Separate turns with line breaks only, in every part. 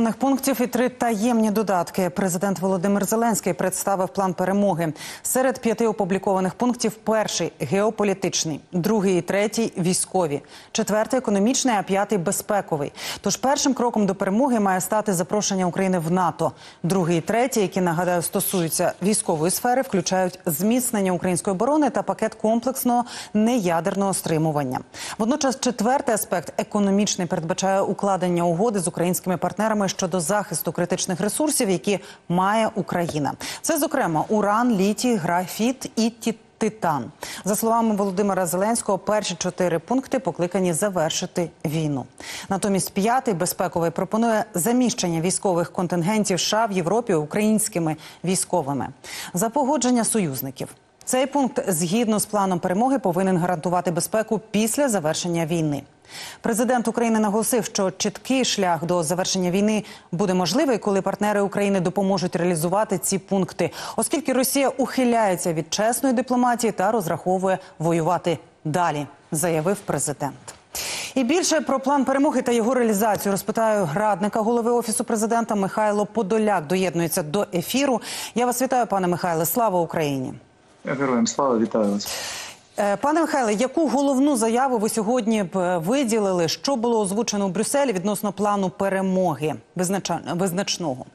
опублікованих пунктів і 3 таємні додатки. Президент Володимир Зеленський представив план перемоги. Серед 5 опублікованих пунктів перший – геополітичний, другий і третій – військові, четвертий – економічний, а п'ятий – безпековий. Тож першим кроком до перемоги має стати запрошення України в НАТО. Другий і третій, які, нагадаю, стосуються військової сфери, включають зміцнення української оборони та пакет комплексного неядерного стримування. Водночас четвертий аспект – економічний, передбачає укладення угоди з українськими партнерами щодо захисту критичних ресурсів, які має Україна. Це, зокрема, уран, літій, графіт і титан. За словами Володимира Зеленського, перші 4 пункти покликані завершити війну. Натомість п'ятий, безпековий, пропонує заміщення військових контингентів США в Європі українськими військовими. За погодження союзників. Цей пункт, згідно з планом перемоги, повинен гарантувати безпеку після завершення війни. Президент України наголосив, що чіткий шлях до завершення війни буде можливий, коли партнери України допоможуть реалізувати ці пункти, оскільки Росія ухиляється від чесної дипломатії та розраховує воювати далі, заявив президент. І більше про план перемоги та його реалізацію розпитаю радника голови Офісу президента. Михайло Подоляк доєднується до ефіру. Я вас вітаю, пане Михайле. Слава Україні!
Героям слава, вітаю вас.
Пане Михайле, яку головну заяву ви сьогодні б виділили, що було озвучено в Брюсселі відносно плану перемоги визначного?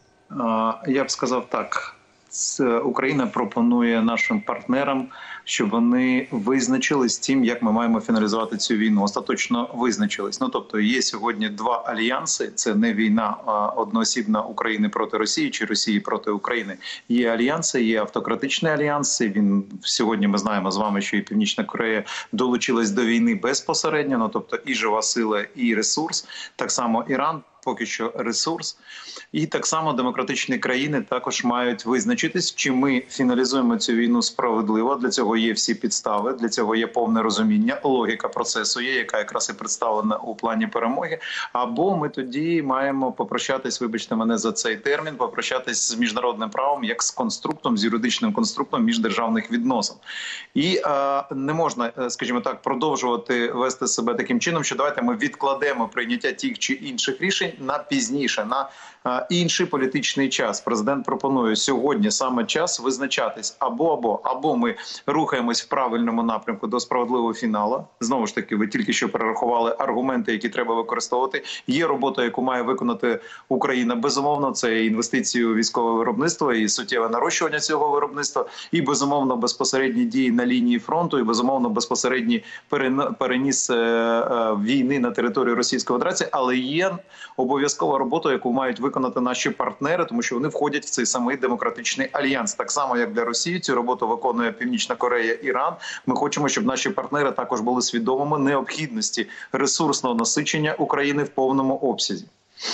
Я б сказав так. Україна пропонує нашим партнерам, щоб вони визначились тим, як ми маємо фіналізувати цю війну. Остаточно визначились. Тобто є сьогодні 2 альянси. Це не війна одноосібна України проти Росії чи Росії проти України. Є альянси, є автократичний альянс. Він сьогодні ми знаємо з вами, що і Північна Корея долучилась до війни безпосередньо. Тобто і жива сила, і ресурс. Так само Іран. Поки що ресурс. І так само демократичні країни також мають визначитись, чи ми фіналізуємо цю війну справедливо. Для цього є всі підстави, для цього є повне розуміння, логіка процесу є, яка якраз і представлена у плані перемоги. Або ми тоді маємо попрощатись, вибачте мене за цей термін, попрощатись з міжнародним правом, як з конструктом, з юридичним конструктом міждержавних відносин. І не можна, скажімо так, продовжувати вести себе таким чином, що давайте ми відкладемо прийняття тих чи інших рішень на пізніше, на інший політичний час. Президент пропонує сьогодні саме час визначатись або ми рухаємось в правильному напрямку до справедливого фіналу. Знову ж таки, ви тільки що перерахували аргументи, які треба використовувати. Є робота, яку має виконати Україна. Безумовно, це інвестиції у військове виробництво і суттєве нарощування цього виробництва, і безумовно безпосередні дії на лінії фронту, і безумовно безпосередній переніс війни на територію Російської Федерації, але є обов'язкова робота, яку мають виконати наші партнери, тому що вони входять в цей самий демократичний альянс. Так само, як для Росії, цю роботу виконує Північна Корея, Іран. Ми хочемо, щоб наші партнери також були свідомими необхідності ресурсного насичення України в повному обсязі.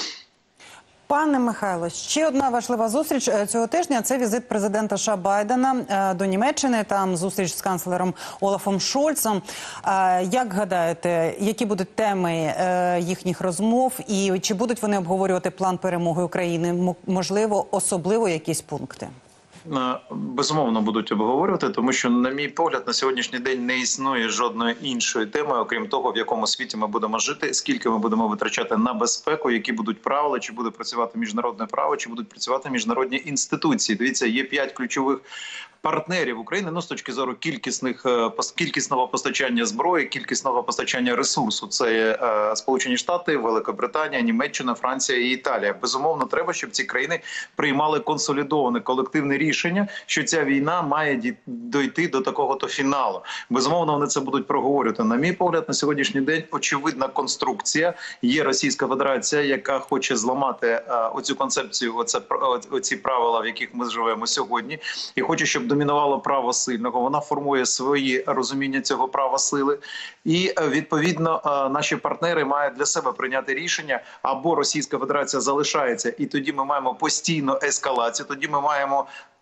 Пане Михайло, ще одна важлива зустріч цього тижня – це візит президента США Байдена до Німеччини, там зустріч з канцлером Олафом Шольцем. Як гадаєте, які будуть теми їхніх розмов і чи будуть вони обговорювати план перемоги України, можливо, особливо якісь пункти?
Безумовно будуть обговорювати, тому що, на мій погляд, на сьогоднішній день не існує жодної іншої теми, окрім того, в якому світі ми будемо жити, скільки ми будемо витрачати на безпеку, які будуть правила, чи буде працювати міжнародне право, чи будуть працювати міжнародні інституції. Дивіться, є 5 ключових партнерів України, з точки зору кількісного постачання зброї, кількісного постачання ресурсу. Це Сполучені Штати, Великобританія, Німеччина, Франція і Італія. Безумовно, треба, щоб ці країни приймали консолідоване колективне рішення, що ця війна має дойти до такого-то фіналу. Безумовно, вони це будуть проговорювати. На мій погляд, на сьогоднішній день очевидна конструкція. Є Російська Федерація, яка хоче зламати оцю концепцію, оці правила, в яких ми живемо сьогодні, і хоче, щоб домінувало право сильного. Вона формує свої розуміння цього права сили. І, відповідно, наші партнери мають для себе прийняти рішення, або Російська Федерація залишається, і тоді ми маємо постійну ескалацію, тоді ми маємо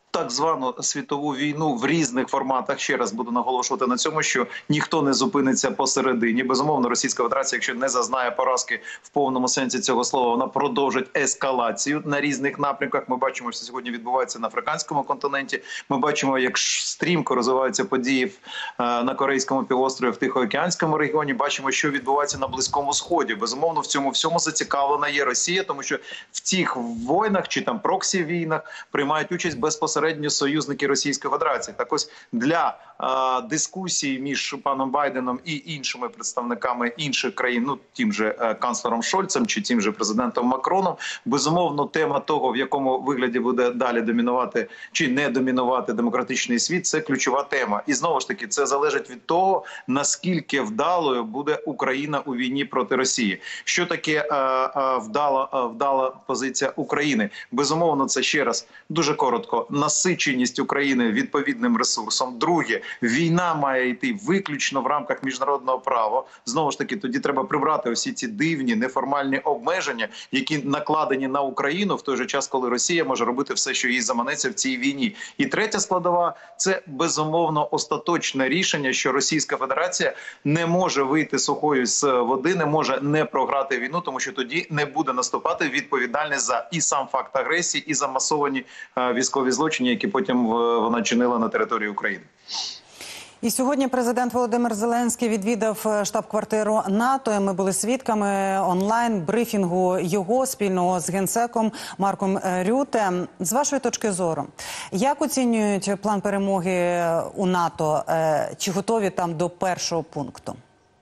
так звану світову війну в різних форматах. Ще раз буду наголошувати на цьому, що ніхто не зупиниться посередині. Безумовно, Російська Федерація, якщо не зазнає поразки в повному сенсі цього слова, вона продовжить ескалацію на різних напрямках. Ми бачимо, що сьогодні відбувається на африканському континенті. Ми бачимо, як стрімко розвиваються події на Корейському півострові, в Тихоокеанському регіоні. Бачимо, що відбувається на Близькому Сході. Безумовно, в цьому всьому зацікавлена є Росія, тому що в цих війнах чи там проксі-війнах приймають участь безпосередньо союзники Російської Федерації. Так ось для дискусії між паном Байденом і іншими представниками інших країн, ну тим же канцлером Шольцем чи тим же президентом Макроном, безумовно, тема того, в якому вигляді буде далі домінувати чи не домінувати демократичний світ, це ключова тема. І знову ж таки, це залежить від того, наскільки вдалою буде Україна у війні проти Росії. Що таке вдала позиція України? Безумовно, це ще раз дуже коротко. Насиченість України відповідним ресурсом. Друге, війна має йти виключно в рамках міжнародного права. Знову ж таки, тоді треба прибрати усі ці дивні, неформальні обмеження, які накладені на Україну в той же час, коли Росія може робити все, що їй заманеться в цій війні. І третя складова – це, безумовно, остаточне рішення, що Російська Федерація не може вийти сухою з води, не може не програти війну, тому що тоді не буде наступати відповідальність за і сам факт агресії, і за масовані військові злочини, які потім вона чинила на території України.
І сьогодні президент Володимир Зеленський відвідав штаб-квартиру НАТО. І ми були свідками онлайн-брифінгу його спільного з генсеком Марком Рюте. З вашої точки зору, як оцінюють план перемоги у НАТО? Чи готові там до першого пункту?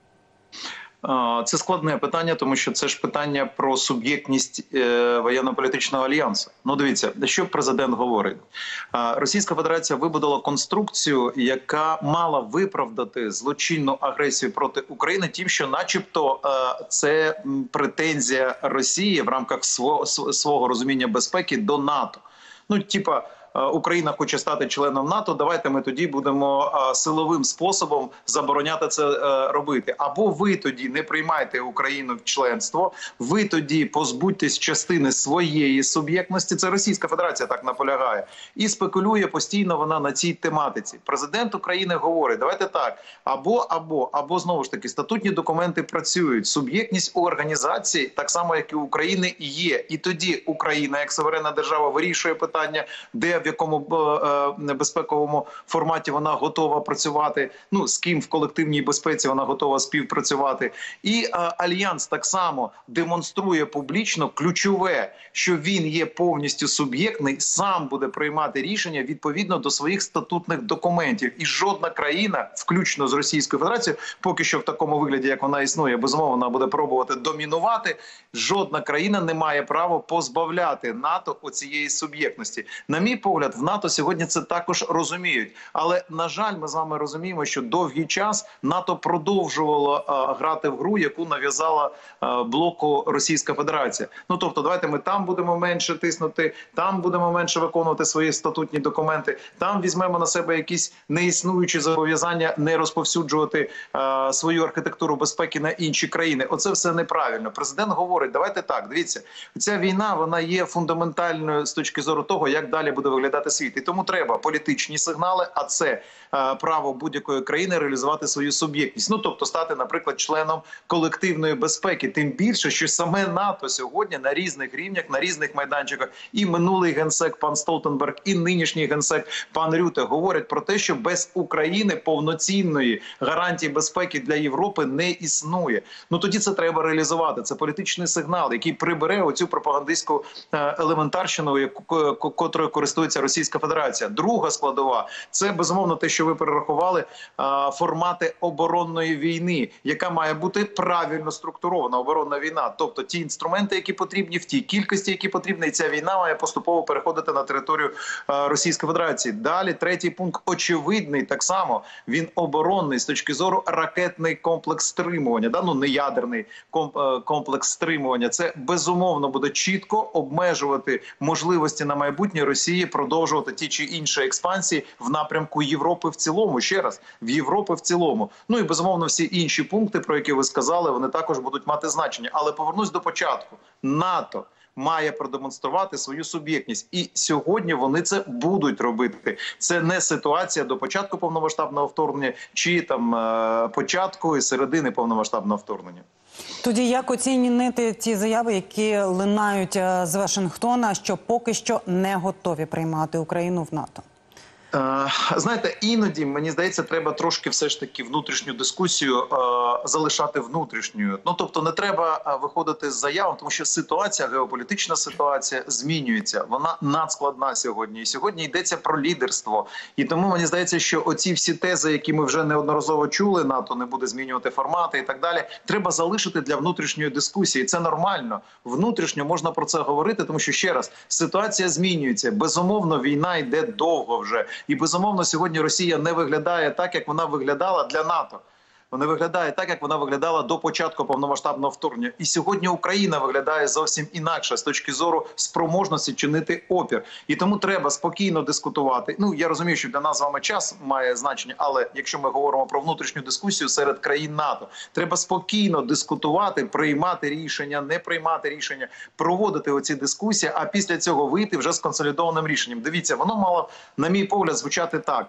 Це складне питання, тому що це ж питання про суб'єктність воєнно-політичного альянсу. Ну, дивіться, що президент говорить. Російська Федерація вибудувала конструкцію, яка мала виправдати злочинну агресію проти України тим, що начебто це претензія Росії в рамках свого розуміння безпеки до НАТО. Ну, типа, Україна хоче стати членом НАТО, давайте ми тоді будемо силовим способом забороняти це робити. Або ви тоді не приймайте Україну в членство, ви тоді позбудьтесь частини своєї суб'єктності, це Російська Федерація так наполягає, і спекулює постійно вона на цій тематиці. Президент України говорить, давайте так, або знову ж таки, статутні документи працюють, суб'єктність у організації, так само, як і у України, є. І тоді Україна, як суверенна держава, вирішує питання, де в якому безпековому форматі вона готова працювати, ну, з ким в колективній безпеці вона готова співпрацювати. І Альянс так само демонструє публічно ключове, що він є повністю суб'єктний, сам буде приймати рішення відповідно до своїх статутних документів. І жодна країна, включно з Російською Федерацією, поки що в такому вигляді, як вона існує, безумовно, вона буде пробувати домінувати, жодна країна не має права позбавляти НАТО оцієї суб'єктності. На мій погляд, в НАТО сьогодні це також розуміють. Але, на жаль, ми з вами розуміємо, що довгий час НАТО продовжувало грати в гру, яку нав'язала блоку Російська Федерація. Ну, тобто, давайте ми там будемо менше тиснути, там будемо менше виконувати свої статутні документи, там візьмемо на себе якісь неіснуючі зобов'язання не розповсюджувати свою архітектуру безпеки на інші країни. Оце все неправильно. Президент говорить, давайте так, дивіться, ця війна, вона є фундаментальною з точки зору того, як далі буде виглядати світ. І тому треба політичні сигнали, а це право будь-якої країни реалізувати свою суб'єктність. Ну, тобто стати, наприклад, членом колективної безпеки. Тим більше, що саме НАТО сьогодні на різних рівнях, на різних майданчиках, і минулий генсек пан Столтенберг, і нинішній генсек пан Рюте говорять про те, що без України повноцінної гарантії безпеки для Європи не існує. Ну, тоді це треба реалізувати. Це політичний сигнал, який прибере оцю пропагандистську елементарщину, котрою користується Російська Федерація. Друга складова – це, безумовно, те, що ви перерахували, формати оборонної війни, яка має бути правильно структурована, оборонна війна. Тобто ті інструменти, які потрібні, в тій кількості, які потрібні, і ця війна має поступово переходити на територію Російської Федерації. Далі, третій пункт, очевидний, так само, він оборонний з точки зору ракетний комплекс стримування, да? Ну, не ядерний комплекс стримування. Це, безумовно, буде чітко обмежувати можливості на майбутнє Росії продовжувати ті чи інші експансії в напрямку Європи в цілому. Ще раз, в Європи в цілому. Ну і, безумовно, всі інші пункти, про які ви сказали, вони також будуть мати значення. Але повернусь до початку. НАТО має продемонструвати свою суб'єктність. І сьогодні вони це будуть робити. Це не ситуація до початку повномасштабного вторгнення чи там початку і середини повномасштабного вторгнення.
Тоді як оцінити ті заяви, які лунають з Вашингтона, що поки що не готові приймати Україну в НАТО?
Знаєте, іноді, мені здається, треба трошки все ж таки внутрішню дискусію залишати внутрішньою. Ну, тобто не треба виходити з заяв, тому що ситуація, геополітична ситуація змінюється. Вона надскладна сьогодні. І сьогодні йдеться про лідерство. І тому мені здається, що оці всі тези, які ми вже неодноразово чули, НАТО не буде змінювати формати і так далі, треба залишити для внутрішньої дискусії. Це нормально. Внутрішньо можна про це говорити, тому що, ще раз, ситуація змінюється. Безумовно, війна йде довго вже. І, безумовно, сьогодні Росія не виглядає так, як вона виглядала для НАТО. Вона виглядає так, як вона виглядала до початку повномасштабного вторгнення. І сьогодні Україна виглядає зовсім інакше з точки зору спроможності чинити опір. І тому треба спокійно дискутувати. Ну, я розумію, що для нас з вами час має значення, але якщо ми говоримо про внутрішню дискусію серед країн НАТО, треба спокійно дискутувати, приймати рішення, не приймати рішення, проводити оці дискусії, а після цього вийти вже з консолідованим рішенням. Дивіться, воно мало, на мій погляд, звучати так.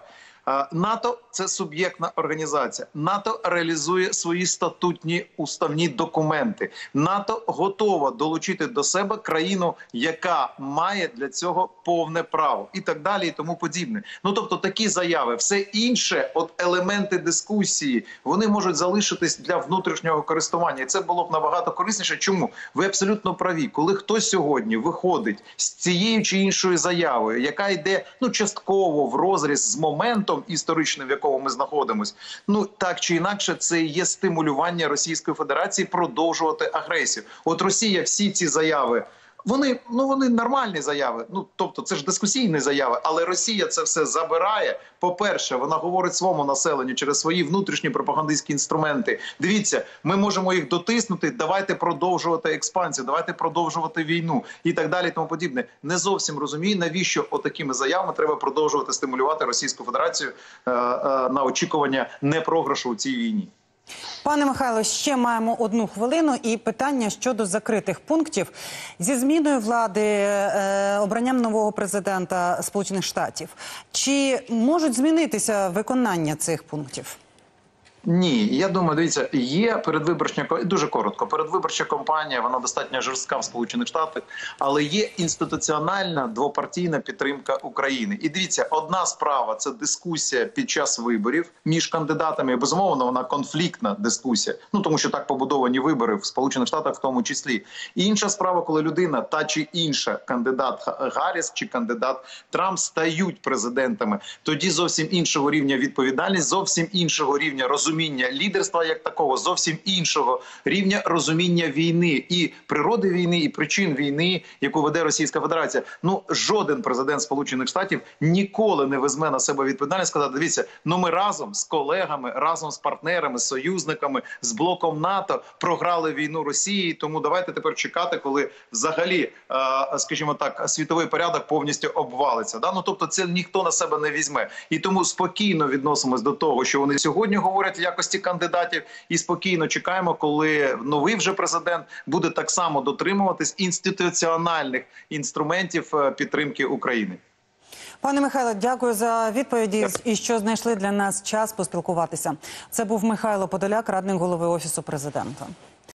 НАТО – це суб'єктна організація. НАТО реалізує свої статутні уставні документи. НАТО готова долучити до себе країну, яка має для цього повне право. І так далі, і тому подібне. Ну, тобто такі заяви. Все інше, от елементи дискусії, вони можуть залишитись для внутрішнього користування. І це було б набагато корисніше. Чому? Ви абсолютно праві. Коли хтось сьогодні виходить з цією чи іншою заявою, яка йде, ну, частково в розріз з моментом історичним, в якому ми знаходимося, ну, так чи інакше, це є стимулювання Російської Федерації продовжувати агресію. От Росія всі ці заяви, вони нормальні заяви, ну, тобто це ж дискусійні заяви, але Росія це все забирає. По-перше, вона говорить своєму населенню через свої внутрішні пропагандистські інструменти. Дивіться, ми можемо їх дотиснути, давайте продовжувати експансію, давайте продовжувати війну і так далі, і тому подібне. Не зовсім розумію, навіщо отакими заявами треба продовжувати стимулювати Російську Федерацію на очікування непрограшу у цій війні.
Пане Михайло, ще маємо 1 хвилину і питання щодо закритих пунктів. Зі зміною влади, обранням нового президента Сполучених Штатів, чи можуть змінитися виконання цих пунктів?
Ні, я думаю, дивіться, є передвиборча, дуже коротко, передвиборча кампанія, вона достатньо жорстка в Сполучених Штатах, але є інституціональна двопартійна підтримка України. І дивіться, одна справа – це дискусія під час виборів між кандидатами, і, безумовно, вона конфліктна дискусія, ну, тому що так побудовані вибори в Сполучених Штатах в тому числі. І інша справа, коли людина, та чи інша, кандидат Гарріс чи кандидат Трамп, стають президентами, тоді зовсім іншого рівня відповідальність, зовсім іншого рівня розуміння лідерства як такого, зовсім іншого рівня розуміння війни і природи війни, і причин війни, яку веде Російська Федерація. Ну, жоден президент Сполучених Штатів ніколи не візьме на себе відповідальність сказати: дивіться, ну ми разом з колегами, разом з партнерами, з союзниками, з блоком НАТО програли війну Росії, тому давайте тепер чекати, коли взагалі, скажімо так, світовий порядок повністю обвалиться. Да? Ну, тобто це ніхто на себе не візьме. І тому спокійно відносимось до того, що вони сьогодні говорять в якості кандидатів, і спокійно чекаємо, коли новий вже президент буде так само дотримуватись інституціональних інструментів підтримки України.
Пане Михайло, дякую за відповіді і що знайшли для нас час поспілкуватися. Це був Михайло Подоляк, радник голови Офісу Президента.